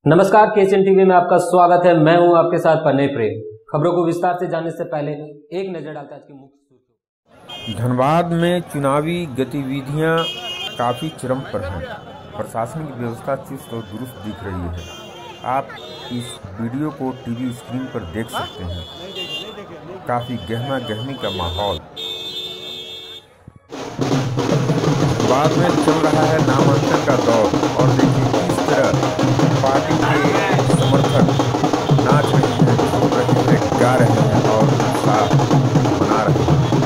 नमस्कार, KCN TV में आपका स्वागत है। मैं हूं आपके साथ पन्ने प्रेम। खबरों को विस्तार से जानने से पहले एक नजर डालते हैं आज की मुख्य सुर्खियों। धनबाद में चुनावी गतिविधियां काफी चरम पर हैं। प्रशासनिक व्यवस्था चुस्त और दुरुस्त दिख रही है। आप इस वीडियो को टीवी स्क्रीन पर देख सकते हैं। काफी गहमा गहमी का माहौल। बाद में चल रहा है नामांकन का दौर और देखिए किस तरह पार्टी के समर्थक नाच रहे हैं, झूम रहे हैं, गा रहे हैं और उत्साह मना रहे हैं।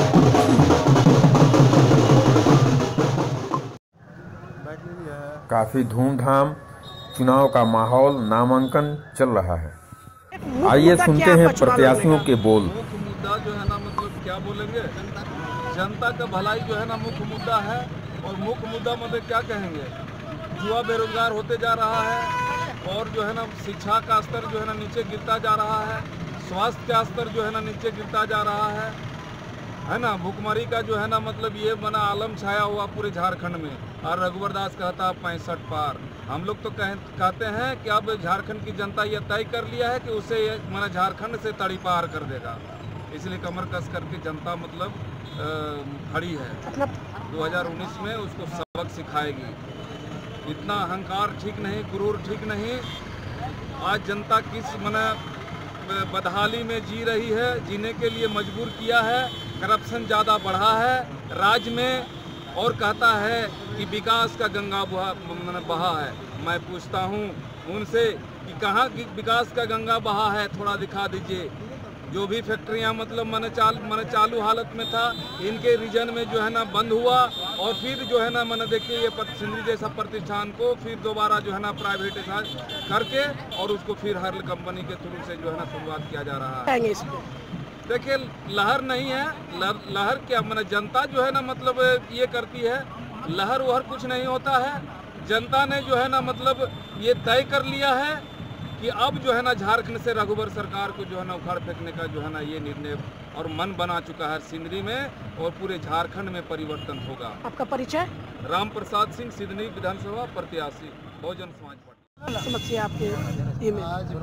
काफी धूमधाम चुनाव का माहौल, नामांकन चल रहा है। आइए सुनते हैं प्रत्याशियों के बोल। मुख्य मुद्दा जो है ना, मतलब क्या बोलेंगे, जनता का भलाई जो है ना मुख्य मुद्दा है। और मुख्य मुद्दा मतलब क्या कहेंगे, युवा बेरोजगार होते जा रहा है और जो है ना शिक्षा का स्तर जो है ना नीचे गिरता जा रहा है, स्वास्थ्य का स्तर जो है ना नीचे गिरता जा रहा है ना। भुखमरी का जो है ना मतलब ये बना आलम छाया हुआ पूरे झारखंड में। और रघुवर दास कहता 65 पार। हम लोग तो कहते हैं कि अब झारखंड की जनता ये तय कर लिया है कि उसे माना झारखंड से तड़ी पार कर देगा। इसलिए कमर कस करके जनता मतलब खड़ी है। 2019 में उसको सबक सिखाएगी। इतना अहंकार ठीक नहीं, गुरूर ठीक नहीं। आज जनता किस मना बदहाली में जी रही है, जीने के लिए मजबूर किया है। करप्शन ज़्यादा बढ़ा है राज्य में और कहता है कि विकास का गंगा बहा है। मैं पूछता हूँ उनसे कि कहाँ विकास का गंगा बहा है, थोड़ा दिखा दीजिए। जो भी फैक्ट्रियां मतलब मैंने चालू हालत में था, इनके रीजन में जो है ना बंद हुआ और फिर जो है ना मैंने देखिए ये सिंदरी जैसा प्रतिष्ठान को फिर दोबारा जो है ना प्राइवेटाइज करके और उसको फिर हर कंपनी के थ्रू से जो है ना शुरुआत किया जा रहा है। देखिए लहर नहीं है, लहर क्या मैंने जनता जो है ना मतलब ये करती है। लहर वहर कुछ नहीं होता है। जनता ने जो है ना मतलब ये तय कर लिया है कि अब जो है ना झारखंड से रघुवर सरकार को जो है ना उखाड़ फेंकने का जो है ना ये निर्णय और मन बना चुका है सिंदरी में और पूरे झारखंड में परिवर्तन होगा। आपका परिचय? राम प्रसाद सिंह, सिंदरी विधानसभा प्रत्याशी, बहुजन समाज पार्टी। समस्या आपके आज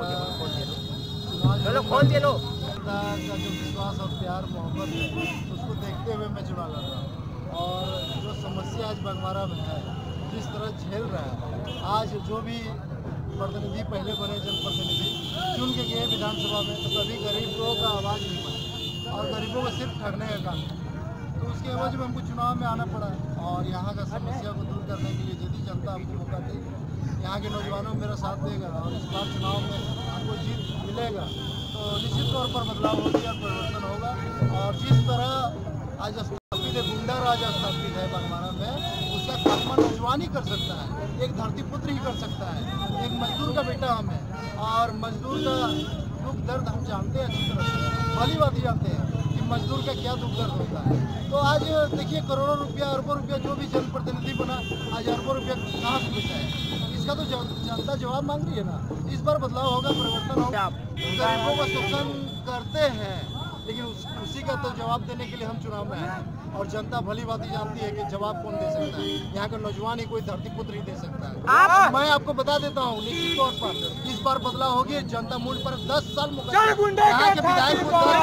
का जो विश्वास और प्यार मोहब्बत है उसको देखते हुए मैं चुनाव लड़ रहा हूँ। और जो समस्या आज बगमारा में है, जिस तरह झेल रहा है, आज जो भी प्रतिनिधि पहले बने जनप्रतिनिधि चुन के गए विधानसभा में, तो कभी गरीबों का आवाज़ नहीं बना और गरीबों को सिर्फ ठगने का काम है। तो उसके एवज में हमको चुनाव में आना पड़ा और यहाँ का समस्या को दूर करने के लिए यदि जनता हमको मौका देगी, यहाँ के नौजवानों मेरा साथ देगा और इस बार चुनाव में हमको जीत मिलेगा तो निश्चित तौर पर बदलाव होगी और परिवर्तन होगा। और जिस तरह आज स्थापित है, गुंडा राज स्थापित है बगमारा में, उसका खात्मा नौजवान ही कर सकता है, एक धरती पुत्र ही कर सकता है। एक मजदूर का बेटा हम है और मजदूर का दुख दर्द हम जानते हैं अच्छी तरह से, भली बात ही जानते हैं कि मजदूर का क्या दुख दर्द होता है। तो आज देखिए करोड़ों रुपया, अरबों रुपया जो भी जनप्रतिनिधि बना, आज अरबों रुपया कहाँ से बचा है, इसका तो जनता जवाब मांग रही है ना। इस बार बदलाव होगा, परिवर्तन होगा। गरीबों का शोषण करते हैं लेकिन उसी का तो जवाब देने के लिए हम चुनाव में हैं और जनता भली बात ही जानती है कि जवाब कौन दे सकता है। यहाँ का नौजवान ही कोई धरती पुत्र ही दे सकता है। मैं आपको बता देता हूँ निश्चित तौर पर इस बार बदलाव होगी। जनता मूल पर 10 साल यहाँ के विधायक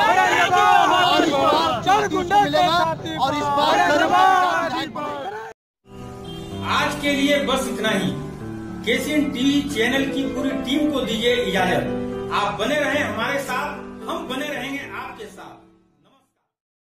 मिलेगा और इस बार आज के लिए बस इतना ही। केसीएन टीवी चैनल की पूरी टीम को दीजिए इजाजत। आप बने रहें हमारे साथ, हम बने रहेंगे आप।